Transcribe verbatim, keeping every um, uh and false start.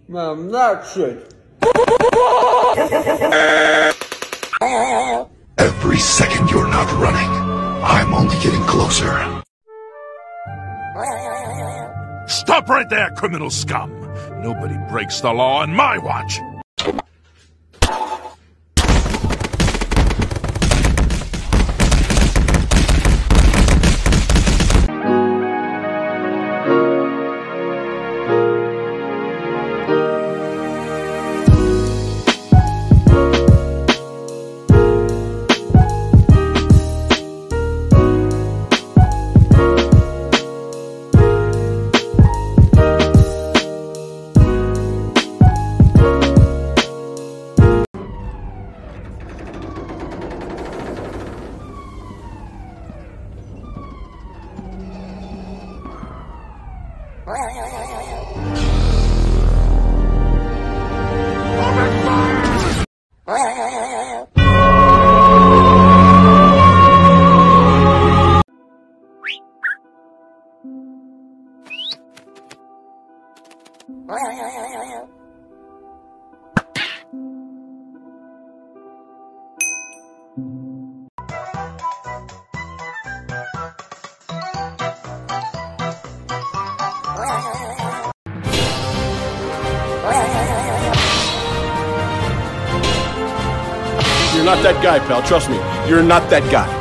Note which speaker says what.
Speaker 1: Man, that's it.
Speaker 2: Every second you're not running, I'm only getting closer.
Speaker 3: Stop right there, criminal scum! Nobody breaks the law on my watch!
Speaker 4: You're not that guy, pal. Trust me. You're not that guy.